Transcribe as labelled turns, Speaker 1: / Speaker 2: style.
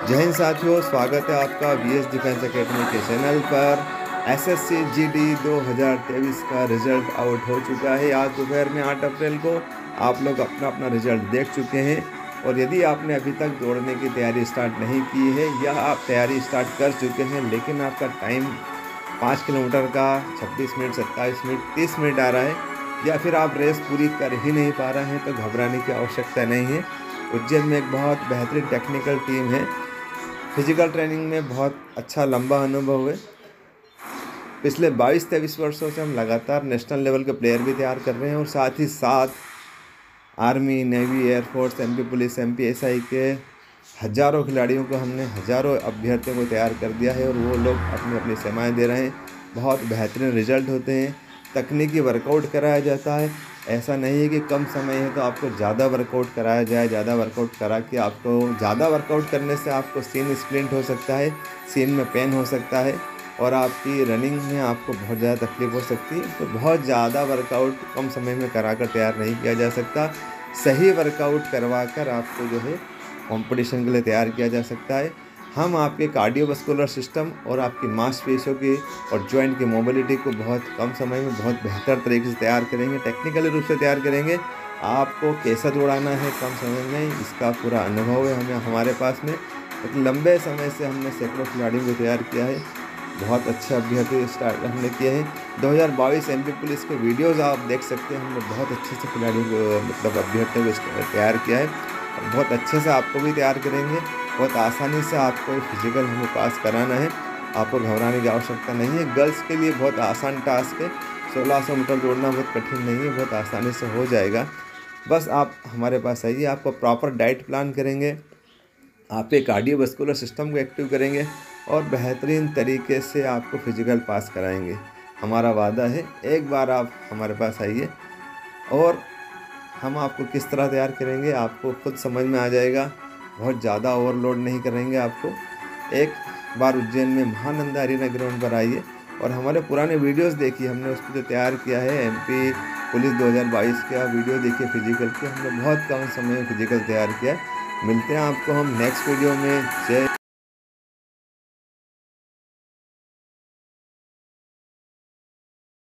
Speaker 1: जय हिंद साथियों, स्वागत है आपका वीएस डिफेंस एकेडमी के चैनल पर। एसएससी जीडी 2023 का रिजल्ट आउट हो चुका है। आज दोपहर में 8 अप्रैल को आप लोग अपना अपना रिजल्ट देख चुके हैं। और यदि आपने अभी तक दौड़ने की तैयारी स्टार्ट नहीं की है या आप तैयारी स्टार्ट कर चुके हैं लेकिन आपका टाइम 5 किलोमीटर का 26 मिनट, 27 मिनट, 30 मिनट आ रहा है या फिर आप रेस पूरी कर ही नहीं पा रहे हैं तो घबराने की आवश्यकता नहीं है। उज्जैन में एक बहुत बेहतरीन टेक्निकल टीम है। फिजिकल ट्रेनिंग में बहुत अच्छा लंबा अनुभव है। पिछले 22-23 वर्षों से हम लगातार नेशनल लेवल के प्लेयर भी तैयार कर रहे हैं और साथ ही साथ army, navy, air force, MP police, MP SI के हज़ारों खिलाड़ियों को हमने हज़ारों अभ्यर्थियों को तैयार कर दिया है और वो लोग अपनी अपनी सेवाएं दे रहे हैं। बहुत बेहतरीन रिजल्ट होते हैं। तकनीकी वर्कआउट कराया जाता है। ऐसा नहीं है कि कम समय है तो आपको ज़्यादा वर्कआउट कराया जाए। ज़्यादा वर्कआउट करा के आपको ज़्यादा वर्कआउट करने से आपको सीन स्प्लिंट हो सकता है, सीन में पेन हो सकता है और आपकी रनिंग में आपको बहुत ज़्यादा तकलीफ हो सकती है। तो बहुत ज़्यादा वर्कआउट कम समय में कराकर तैयार नहीं किया जा सकता। सही वर्कआउट करवा कर आपको जो है कंपटीशन के लिए तैयार किया जा सकता है। हम आपके कार्डियोवास्कुलर सिस्टम और आपकी मांसपेशियों की और जॉइंट की मोबिलिटी को बहुत कम समय में बहुत बेहतर तरीके से तैयार करेंगे, टेक्निकली रूप से तैयार करेंगे। आपको कैसा दौड़ाना है कम समय में, इसका पूरा अनुभव है हमें हमारे पास में। एक लंबे समय से हमने सैकड़ों खिलाड़ियों को तैयार किया है। बहुत अच्छे अभ्यर्थी स्टार्ट हमने किए हैं। 2022 एमपी पुलिस के वीडियोज़ आप देख सकते हैं। हमने बहुत अच्छे से खिलाड़ियों को मतलब अभ्यर्थियों को तैयार किया है। बहुत अच्छे से आपको भी तैयार करेंगे। बहुत आसानी से आपको फिजिकल हमें पास कराना है। आपको घबराने की आवश्यकता नहीं है। गर्ल्स के लिए बहुत आसान टास्क है। 1600 मीटर दौड़ना बहुत कठिन नहीं है, बहुत आसानी से हो जाएगा। बस आप हमारे पास आइए, आपको प्रॉपर डाइट प्लान करेंगे, आपके कार्डियोवास्कुलर सिस्टम को एक्टिव करेंगे और बेहतरीन तरीके से आपको फिजिकल पास कराएंगे। हमारा वादा है, एक बार आप हमारे पास आइए और हम आपको किस तरह तैयार करेंगे आपको खुद समझ में आ जाएगा। बहुत ज़्यादा ओवरलोड नहीं करेंगे आपको। एक बार उज्जैन में महानंदा अरीना ग्राउंड पर आइए और हमारे पुराने वीडियोस देखिए। हमने उसको जो तैयार किया है एमपी पुलिस 2022 का वीडियो देखिए फिजिकल के। हमने बहुत कम समय में फिजिकल तैयार किया है। मिलते हैं आपको हम नेक्स्ट वीडियो में। जय